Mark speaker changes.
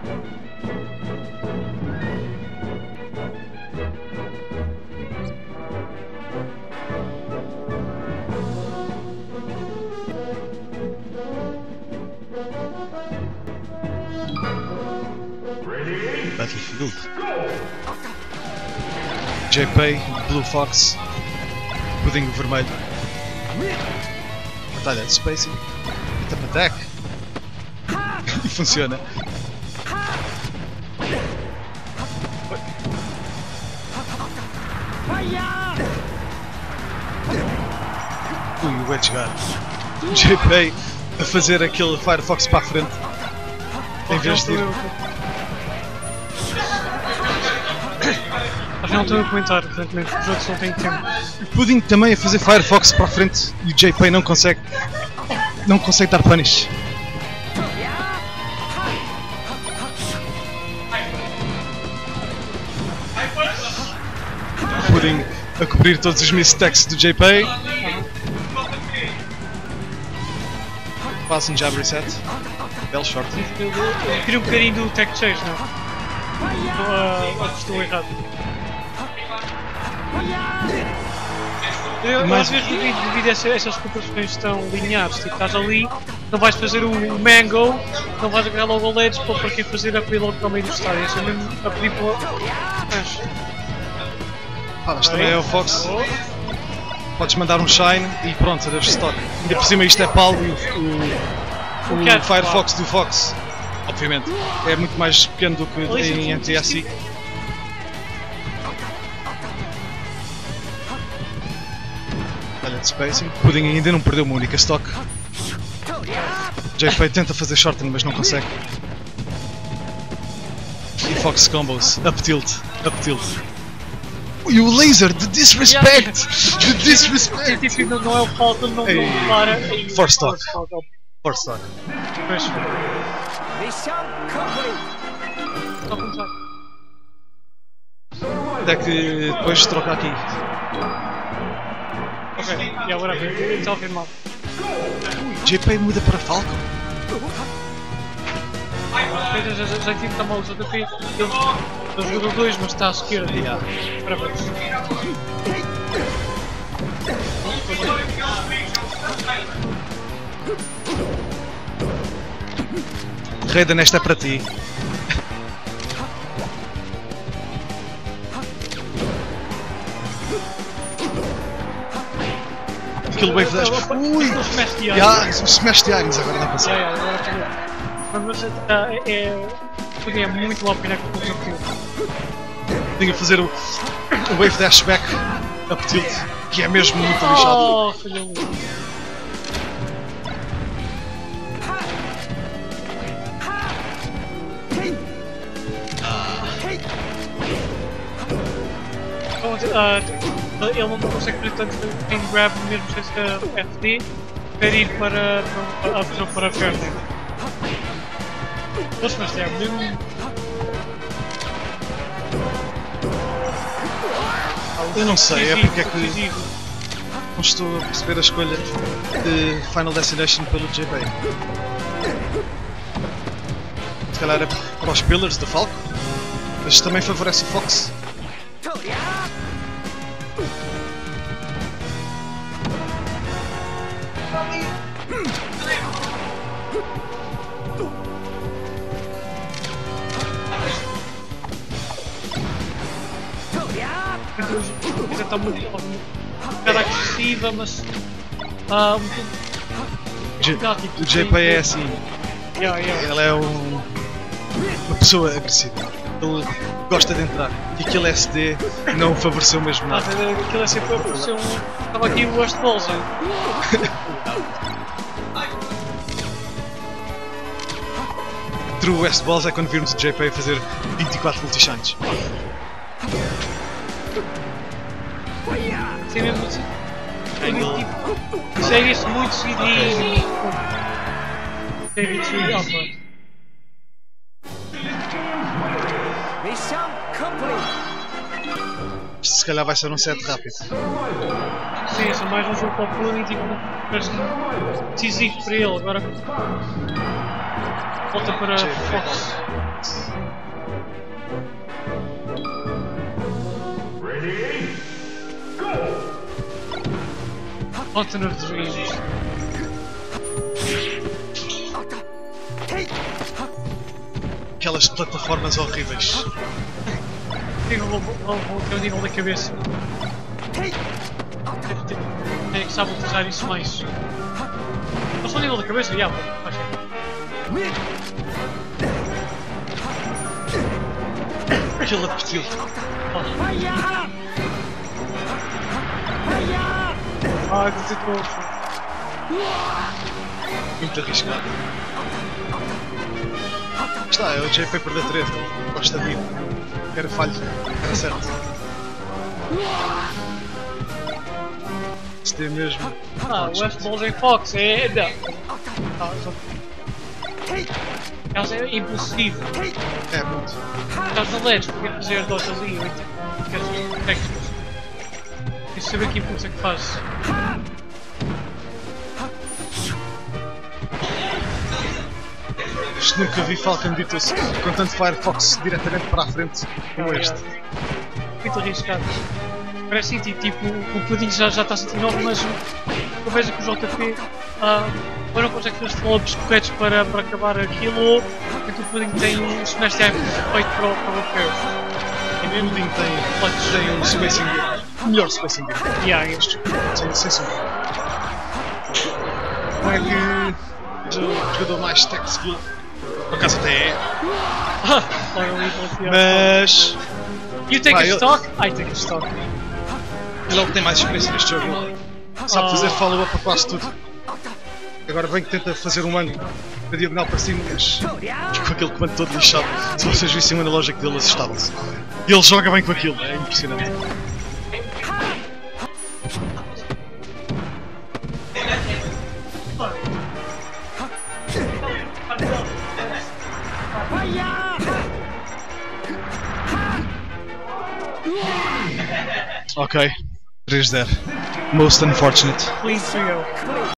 Speaker 1: Battlefield. JP, Blue Fox, Pudinho Vermelho. Batalha de Spacing. Tap Attack. E funciona. Ui, o Edge Guard. JP a fazer aquele Firefox para a frente. Em vez de ir.
Speaker 2: Afinal estou a comentar, aparentemente os outros não têm tempo.
Speaker 1: O Pudding também a fazer Firefox para a frente e o JP não consegue dar punish. O Pudding a cobrir todos os mistakes do JP. Faz um jab reset. Belo short.
Speaker 2: Eu queria um bocadinho do Tech Chase, não? Estou errado. Eu às vezes devido a essas comparações tão lineares, tipo, estás ali, não vais fazer o mango, não vais agarrar logo ao ledge para quem fazer a pedir logo para o meio do estádio, é mesmo a pedir para...
Speaker 1: Mas também é o Fox. Podes mandar um Shine e pronto, adeus stock. Ainda por cima isto é PAL e o Firefox do Fox, obviamente, é muito mais pequeno do que em NTSC. Olha de spacing, Pudding ainda não perdeu uma única stock. JP tenta fazer shorten mas não consegue. E Fox combos, up tilt. E o laser, the disrespect! The disrespect!
Speaker 2: Tipo, não é o falta, não para.
Speaker 1: For stock. Até que depois troca aqui.
Speaker 2: Ok, e agora está a ver mal.
Speaker 1: JP muda para Falcon.
Speaker 2: Já tive que mal o JP. Ele jogou 2, mas está à esquerda. Para ver.
Speaker 1: Raiden, esta é para ti. Aquele wave dash. Ui! Os smash de Agnes agora não passou.
Speaker 2: Mas é muito logo que eu
Speaker 1: tenho que fazer o wave dash back up tilt, que é mesmo muito lixado.
Speaker 2: Filho. Ele não consegue fazer tanto em grab mesmo sem ser FD para ir para a Fairlane. Mas é mesmo.
Speaker 1: Eu não sei, é porque é que não estou a perceber a escolha de Final Destination pelo JP. Se calhar é para os pillars do Falco, mas também favorece o Fox.
Speaker 2: Está muito agressiva, mas
Speaker 1: o JP é assim, ele é uma pessoa agressiva, ele gosta de entrar e aquele SD não favoreceu mesmo nada.
Speaker 2: Aquilo é sempre favoreceu estava aqui o West Balls.
Speaker 1: True West Balls é quando virmos o JP fazer 24 multishines.
Speaker 2: Sim, mesmo assim. Segue-se muito seguidinho. Segue-se muito.
Speaker 1: Se calhar vai ser um set rápido.
Speaker 2: Sim, é mais um jogo para o Pudding, tipo, parece decisivo para ele agora. Volta para Fox. Fountain of Dreams.
Speaker 1: Aquelas plataformas horríveis.
Speaker 2: Tem um nível da cabeça. Tem que sabe utilizar isso mais. Mas só o nível da cabeça, já, faz
Speaker 1: Aquele apetite.
Speaker 2: Ah, desetou.
Speaker 1: Muito arriscado. Está, é o J Paper da treta. Gosta de ir. Era falho. Era certo. Isto é mesmo.
Speaker 2: Ah, o F-Balls em Fox é. Não. Caso é impulsivo.
Speaker 1: É muito.
Speaker 2: Caso da LED, porque fazer dois ali, eu entendo. Técnicas. Tens de saber que impulso é que faz.
Speaker 1: Isto nunca vi Falcon Beatles com tanto Firefox diretamente para a frente como este.
Speaker 2: Muito arriscado. Parece tipo, o pudim já está a sentir novo, mas eu vejo que o JP ou não consegue fazer os follow-ups corretos para acabar aquilo, ou então o pudim tem um semestre feito para o bloqueio.
Speaker 1: E o pudim tem um spacing melhor spacing
Speaker 2: Yeah, este.
Speaker 1: sem sombra. Não é que o jogador mais tech skill, por acaso até é, mas
Speaker 2: You take a stock, I take a stock.
Speaker 1: Ele é o que tem mais experiência neste jogo. Sabe fazer follow-up a quase tudo. Agora bem que tenta fazer um ângulo da diagonal para cima, mas com aquele comando todo lixado. Se vocês vissem o analógico dele, assustavam-se. E ele joga bem com aquilo, é impressionante. Ok, 3-0. Most unfortunate.
Speaker 2: Please,